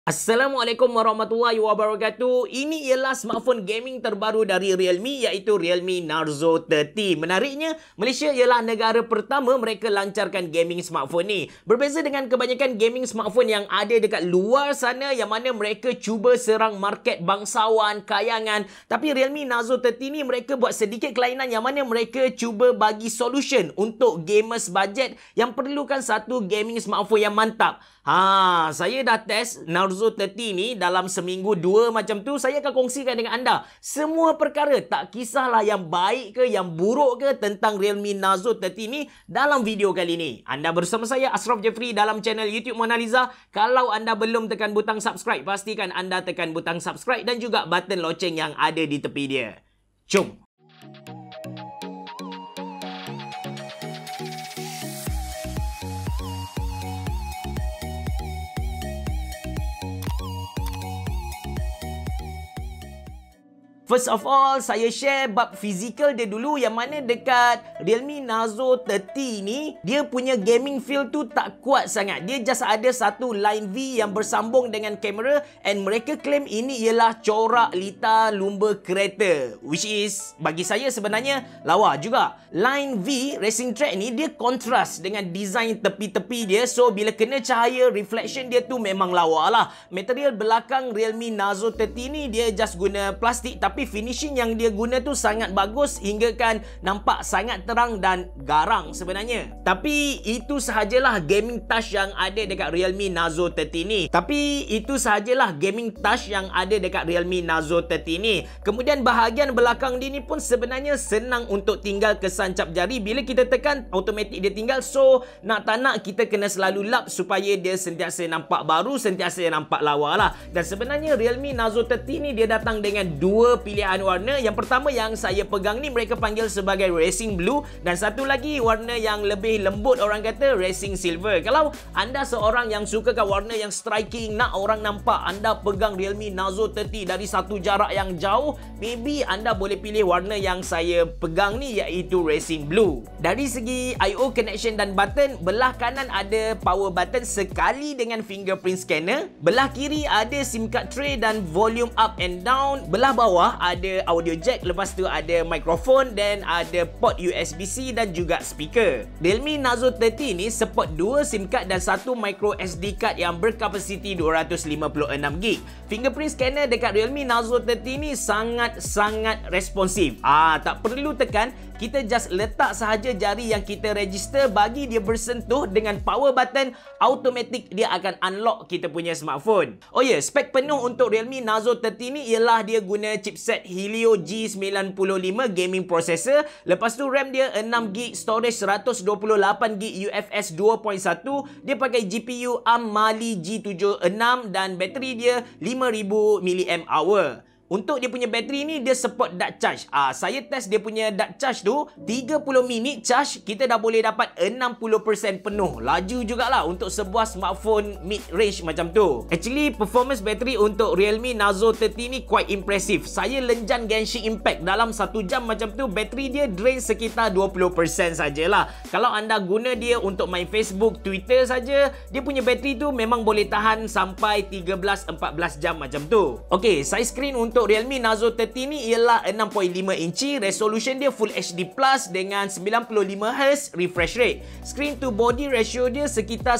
Assalamualaikum warahmatullahi wabarakatuh. Ini ialah smartphone gaming terbaru dari Realme, iaitu Realme Narzo 30. Menariknya, Malaysia ialah negara pertama mereka lancarkan gaming smartphone ni. Berbeza dengan kebanyakan gaming smartphone yang ada dekat luar sana, yang mana mereka cuba serang market bangsawan, kayangan. Tapi Realme Narzo 30 ni mereka buat sedikit kelainan, yang mana mereka cuba bagi solution untuk gamers budget yang perlukan satu gaming smartphone yang mantap. Saya dah test Narzo 30 ni dalam seminggu dua macam tu. Saya akan kongsikan dengan anda semua perkara, tak kisahlah yang baik ke yang buruk ke tentang Realme Narzo 30 ni dalam video kali ni. Anda bersama saya Ashraf Jeffrey dalam channel YouTube Mona Lisa. Kalau anda belum tekan butang subscribe, pastikan anda tekan butang subscribe dan juga button loceng yang ada di tepi dia. Jom. First of all, saya share bab fizikal dia dulu, yang mana dekat Realme Narzo 30 ni, dia punya gaming feel tu tak kuat sangat. Dia just ada satu line V yang bersambung dengan kamera, and mereka claim ini ialah corak lita lumba kereta. Which is, bagi saya sebenarnya lawa juga. Line V racing track ni, dia kontras dengan design tepi-tepi dia. So, bila kena cahaya, reflection dia tu memang lawa lah. Material belakang Realme Narzo 30 ni, dia just guna plastik, tapi finishing yang dia guna tu sangat bagus hingga kan nampak sangat terang dan garang sebenarnya. Tapi itu sahajalah gaming touch yang ada dekat Realme Narzo 30 ni. Kemudian bahagian belakang dia ni pun sebenarnya senang untuk tinggal kesan cap jari. Bila kita tekan, automatik dia tinggal. So, nak tak nak kita kena selalu lap supaya dia sentiasa nampak baru, sentiasa nampak lawa lah. Dan sebenarnya Realme Narzo 30 ni dia datang dengan dua pilihan warna. Yang pertama yang saya pegang ni mereka panggil sebagai Racing Blue, dan satu lagi warna yang lebih lembut, orang kata Racing Silver. Kalau anda seorang yang sukakan warna yang striking, nak orang nampak anda pegang Realme Narzo 30 dari satu jarak yang jauh, maybe anda boleh pilih warna yang saya pegang ni, iaitu Racing Blue. Dari segi I/O connection dan button, belah kanan ada power button sekali dengan fingerprint scanner, belah kiri ada SIM card tray dan volume up and down, belah bawah ada audio jack, lepas tu ada mikrofon dan ada port USB-C dan juga speaker. Realme Narzo 30 ni support 2 SIM card dan 1 micro SD card yang berkapasiti 256GB. Fingerprint scanner dekat Realme Narzo 30 ni sangat-sangat responsif. Tak perlu tekan, kita just letak sahaja jari yang kita register, bagi dia bersentuh dengan power button, automatik dia akan unlock kita punya smartphone. Oh ya, spek penuh untuk Realme Narzo 30 ni ialah dia guna chipset Helio G95 gaming processor. Lepas tu RAM dia 6GB, storage 128GB UFS 2.1. Dia pakai GPU ARM Mali G76 dan bateri dia 5000 mAh. Untuk dia punya bateri ni, dia support dark charge. Saya test dia punya dark charge tu, 30 minit charge, kita dah boleh dapat 60% penuh. Laju jugalah untuk sebuah smartphone mid-range macam tu. Actually, performance bateri untuk Realme Narzo 30 ni quite impressive. Saya lenjan Genshin Impact, dalam 1 jam macam tu, bateri dia drain sekitar 20% sajalah. Kalau anda guna dia untuk main Facebook, Twitter saja, dia punya bateri tu memang boleh tahan sampai 13-14 jam macam tu. Okay, size screen untuk Realme Narzo 30 ni ialah 6.5 inci. Resolution dia Full HD Plus dengan 95Hz refresh rate. Screen to body ratio dia sekitar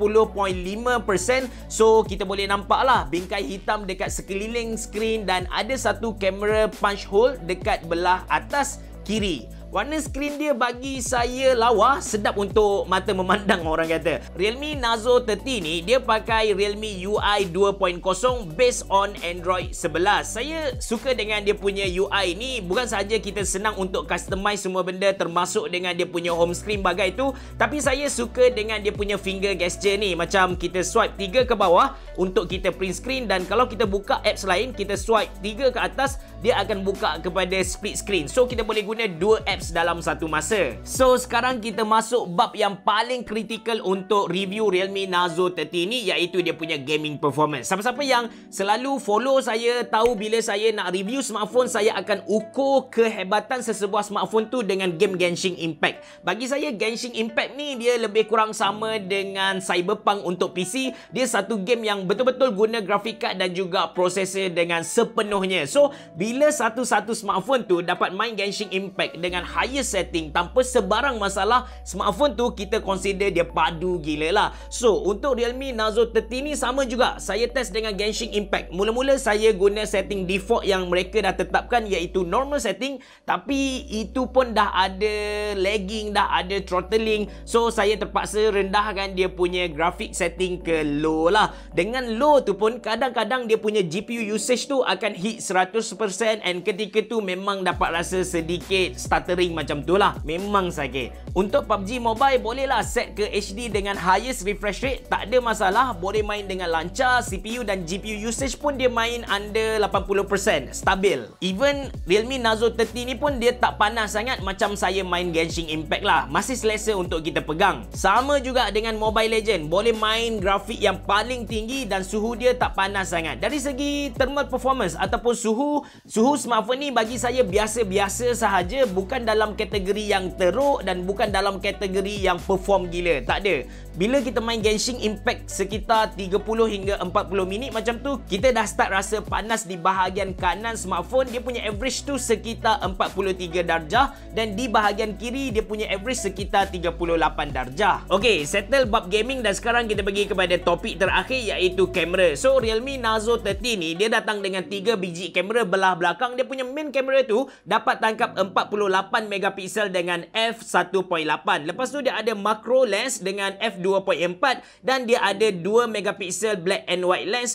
90.5%. So, kita boleh nampak lah bingkai hitam dekat sekeliling screen, dan ada satu kamera punch hole dekat belah atas kiri. Warna skrin dia bagi saya lawa, sedap untuk mata memandang, orang kata. Realme Narzo 30 ni dia pakai Realme UI 2.0 based on Android 11. Saya suka dengan dia punya UI ni, bukan sahaja kita senang untuk customize semua benda termasuk dengan dia punya home screen bagai tu, tapi saya suka dengan dia punya finger gesture ni. Macam kita swipe 3 ke bawah untuk kita print screen, dan kalau kita buka apps lain, kita swipe 3 ke atas dia akan buka kepada split screen. So kita boleh guna dua apps dalam satu masa. So sekarang kita masuk bab yang paling kritikal untuk review Realme Narzo 30 ni, iaitu dia punya gaming performance. Siapa-siapa yang selalu follow saya tahu bila saya nak review smartphone, saya akan ukur kehebatan sesebuah smartphone tu dengan game Genshin Impact. Bagi saya Genshin Impact ni dia lebih kurang sama dengan Cyberpunk untuk PC. Dia satu game yang betul-betul guna grafik card dan juga prosesor dengan sepenuhnya. So bila satu-satu smartphone tu dapat main Genshin Impact dengan higher setting tanpa sebarang masalah, smartphone tu kita consider dia padu gila lah. So untuk Realme Narzo 30 ni sama juga, saya test dengan Genshin Impact. Mula-mula saya guna setting default yang mereka dah tetapkan, iaitu normal setting, tapi itu pun dah ada lagging, dah ada throttling. So saya terpaksa rendahkan dia punya graphic setting ke low lah. Dengan low tu pun kadang-kadang dia punya GPU usage tu akan hit 100%, and ketika tu memang dapat rasa sedikit stuttering macam tu lah. Memang sakit. Untuk PUBG Mobile bolehlah set ke HD dengan highest refresh rate, tak ada masalah, boleh main dengan lancar. CPU dan GPU usage pun dia main under 80%, stabil. Even Realme Narzo 30 ni pun dia tak panas sangat macam saya main Genshin Impact lah. Masih selesa untuk kita pegang. Sama juga dengan Mobile Legend, boleh main grafik yang paling tinggi dan suhu dia tak panas sangat. Dari segi thermal performance ataupun suhu smartphone ni bagi saya biasa-biasa sahaja, bukan dalam kategori yang teruk dan bukan dalam kategori yang perform gila. Tak ada. Bila kita main Genshin Impact sekitar 30 hingga 40 minit macam tu, kita dah start rasa panas di bahagian kanan smartphone. Dia punya average tu sekitar 43 darjah, dan di bahagian kiri dia punya average sekitar 38 darjah. Okey, settle bab gaming dan sekarang kita pergi kepada topik terakhir, iaitu kamera. So Realme Narzo 30 ni dia datang dengan 3 biji kamera belah belakang. Dia punya main kamera tu dapat tangkap 48 megapiksel dengan f1.8. Lepas tu dia ada macro lens dengan f2.4, dan dia ada 2 megapiksel black and white lens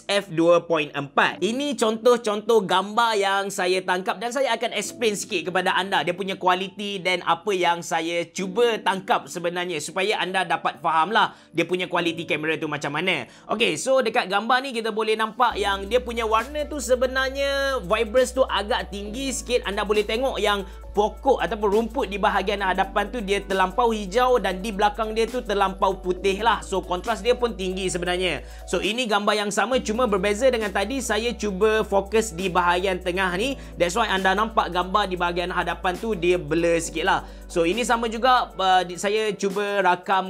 f2.4. Ini contoh-contoh gambar yang saya tangkap dan saya akan explain sikit kepada anda dia punya kualiti dan apa yang saya cuba tangkap sebenarnya, supaya anda dapat faham lah dia punya kualiti kamera tu macam mana. Okey, so dekat gambar ni kita boleh nampak yang dia punya warna tu sebenarnya vibrance tu agak tinggi sikit. Anda boleh tengok yang pokok ataupun rumput di bahagian hadapan tu dia terlampau hijau, dan di belakang dia tu terlampau putih lah. So kontras dia pun tinggi sebenarnya. So ini gambar yang sama, cuma berbeza dengan tadi saya cuba fokus di bahagian tengah ni. That's why anda nampak gambar di bahagian hadapan tu dia blur sikit lah. So ini sama juga, saya cuba rakam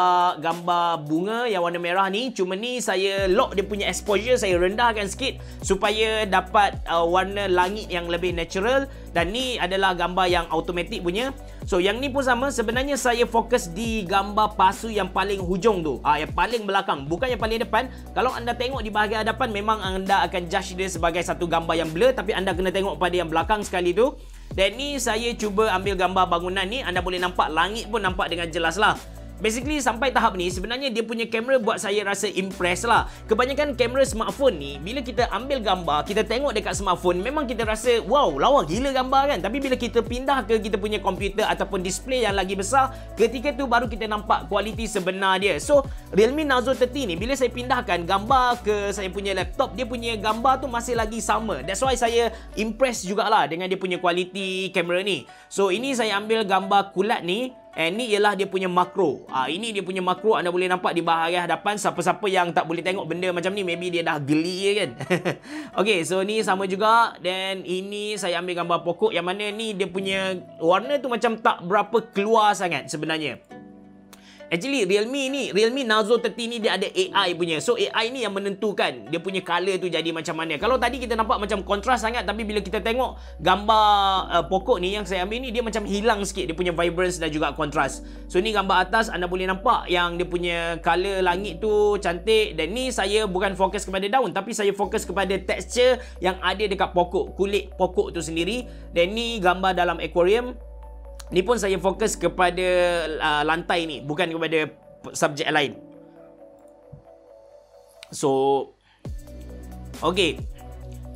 gambar bunga yang warna merah ni. Cuma ni saya lock dia punya exposure, saya rendahkan sikit supaya dapat warna langit yang lebih natural. Dan ni adalah gambar yang automatic punya. So yang ni pun sama, sebenarnya saya fokus di gambar pasu yang paling hujung tu, yang paling belakang, bukan yang paling depan. Kalau anda tengok di bahagian hadapan, memang anda akan judge dia sebagai satu gambar yang blur, tapi anda kena tengok pada yang belakang sekali tu. Dan ni saya cuba ambil gambar bangunan ni, anda boleh nampak langit pun nampak dengan jelas lah. Basically sampai tahap ni sebenarnya dia punya kamera buat saya rasa impress lah. Kebanyakan kamera smartphone ni bila kita ambil gambar, kita tengok dekat smartphone, memang kita rasa wow, lawa gila gambar kan. Tapi bila kita pindah ke kita punya komputer ataupun display yang lagi besar, ketika tu baru kita nampak kualiti sebenar dia. So Realme Narzo 30 ni bila saya pindahkan gambar ke saya punya laptop, dia punya gambar tu masih lagi sama. That's why saya impress jugalah dengan dia punya kualiti kamera ni. So ini saya ambil gambar kulat ni. And ni ialah dia punya makro. Ini dia punya makro, anda boleh nampak di bahagian hadapan. Siapa-siapa yang tak boleh tengok benda macam ni, maybe dia dah geli kan. Okay, so ni sama juga. Dan ini saya ambil gambar pokok yang mana ni dia punya warna tu macam tak berapa keluar sangat sebenarnya. Actually Realme Narzo 30 ni dia ada AI punya. So AI ni yang menentukan dia punya color tu jadi macam mana. Kalau tadi kita nampak macam kontras sangat, tapi bila kita tengok gambar pokok ni yang saya ambil ni, dia macam hilang sikit dia punya vibrance dan juga kontras. So ni gambar atas, anda boleh nampak yang dia punya color langit tu cantik. Dan ni saya bukan fokus kepada daun, tapi saya fokus kepada texture yang ada dekat pokok, kulit pokok tu sendiri. Dan ni gambar dalam aquarium. Ni pun saya fokus kepada lantai ni, bukan kepada subjek lain. So, okay.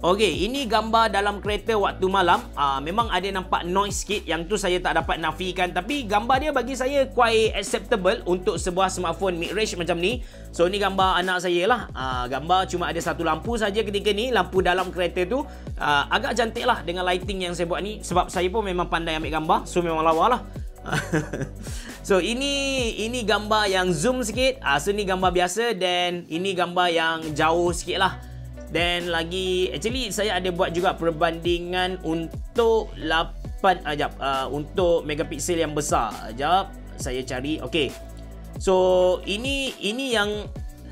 Okey, ini gambar dalam kereta waktu malam. Memang ada nampak noise sikit. Yang tu saya tak dapat nafikan. Tapi gambar dia bagi saya quite acceptable untuk sebuah smartphone mid-range macam ni. So, ni gambar anak saya lah. Gambar cuma ada satu lampu saja ketika ni. Lampu dalam kereta tu. Agak cantik lah dengan lighting yang saya buat ni. Sebab saya pun memang pandai ambil gambar. So, memang lawa lah. So, ini gambar yang zoom sikit. So, ni gambar biasa. Dan ini gambar yang jauh sikit lah. Dan lagi, actually saya ada buat juga perbandingan untuk 8, untuk megapiksel yang besar. Sekejap, saya cari. Okey. So, ini yang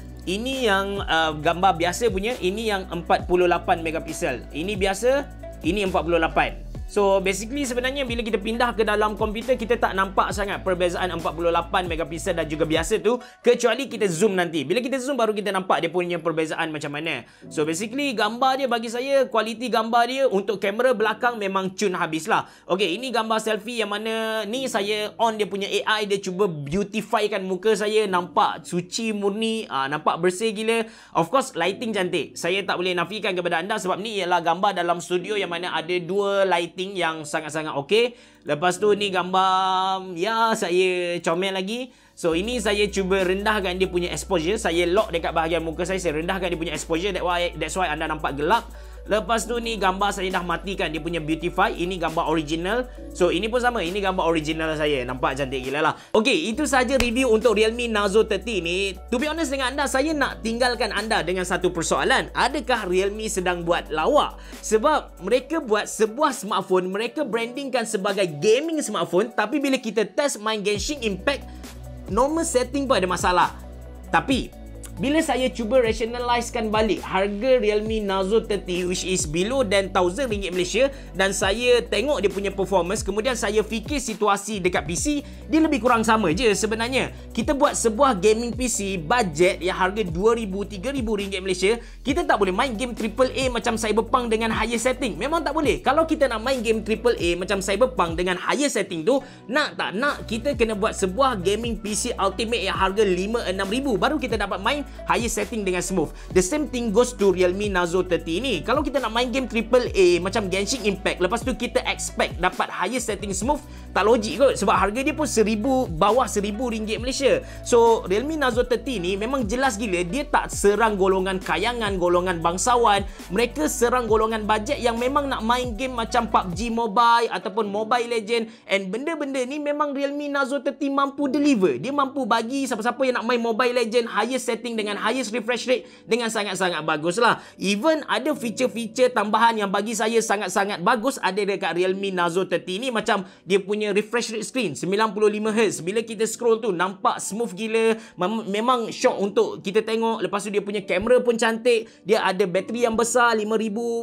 gambar biasa punya. Ini yang 48 megapiksel. Ini biasa, ini 48. So basically sebenarnya bila kita pindah ke dalam komputer, kita tak nampak sangat perbezaan 48 megapiksel dan juga biasa tu, kecuali kita zoom nanti. Bila kita zoom baru kita nampak dia punya perbezaan macam mana. So basically gambar dia bagi saya, kualiti gambar dia untuk kamera belakang memang cun habis lah. Okay, ini gambar selfie yang mana ni saya on dia punya AI, dia cuba beautifykan muka saya, nampak suci murni, nampak bersih gila. Of course lighting cantik. Saya tak boleh nafikan kepada anda sebab ni ialah gambar dalam studio yang mana ada dua lighting yang sangat-sangat okey. Lepas tu ni gambar ya saya comel lagi. So ini saya cuba rendahkan dia punya exposure. Saya lock dekat bahagian muka saya rendahkan dia punya exposure. That's why anda nampak gelap. Lepas tu ni gambar saya dah matikan dia punya beautify. Ini gambar original. So ini pun sama, ini gambar original saya. Nampak cantik gila lah. Okey, itu saja review untuk Realme Narzo 30 ni. To be honest dengan anda, saya nak tinggalkan anda dengan satu persoalan. Adakah Realme sedang buat lawak? Sebab mereka buat sebuah smartphone, mereka brandingkan sebagai gaming smartphone, tapi bila kita test main Genshin Impact, normal setting pun ada masalah. Tapi bila saya cuba rationalizekan balik harga Realme Narzo 30 which is below than RM1,000 Malaysia, dan saya tengok dia punya performance, kemudian saya fikir situasi dekat PC, dia lebih kurang sama je sebenarnya. Kita buat sebuah gaming PC budget yang harga RM2,000-RM3,000 Malaysia, kita tak boleh main game AAA macam Cyberpunk dengan higher setting. Memang tak boleh. Kalau kita nak main game AAA macam Cyberpunk dengan higher setting tu, nak tak nak kita kena buat sebuah gaming PC ultimate yang harga RM5,000-RM6,000 baru kita dapat main higher setting dengan smooth. The same thing goes to Realme Narzo 30 ni. Kalau kita nak main game AAA macam Genshin Impact, lepas tu kita expect dapat higher setting smooth, tak logik kot. Sebab harga dia pun bawah RM1,000 Malaysia. So Realme Narzo 30 ni memang jelas gila, dia tak serang golongan kayangan, golongan bangsawan. Mereka serang golongan bajet yang memang nak main game macam PUBG Mobile ataupun Mobile Legend. And benda-benda ni memang Realme Narzo 30 mampu deliver. Dia mampu bagi siapa-siapa yang nak main Mobile Legend higher setting dengan highest refresh rate dengan sangat-sangat bagus lah. Even ada feature-feature tambahan yang bagi saya sangat-sangat bagus ada dekat Realme Narzo 30 ni, macam dia punya refresh rate screen 95Hz. Bila kita scroll tu nampak smooth gila. Memang shock untuk kita tengok. Lepas tu dia punya kamera pun cantik. Dia ada bateri yang besar 5000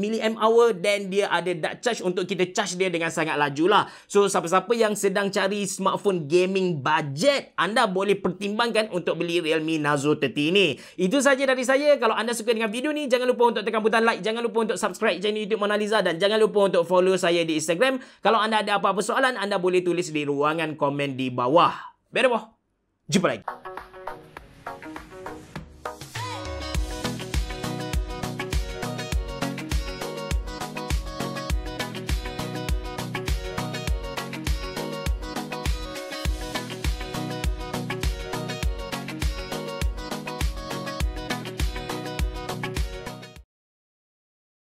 mAh dan dia ada dark charge untuk kita charge dia dengan sangat laju lah. So siapa-siapa yang sedang cari smartphone gaming budget, anda boleh pertimbangkan untuk beli Realme Narzo 30 ni. Itu saja dari saya. Kalau anda suka dengan video ni, jangan lupa untuk tekan butang like, jangan lupa untuk subscribe channel YouTube Mona Lisa, dan jangan lupa untuk follow saya di Instagram. Kalau anda ada apa-apa soalan, anda boleh tulis di ruangan komen di bawah. Jumpa lagi.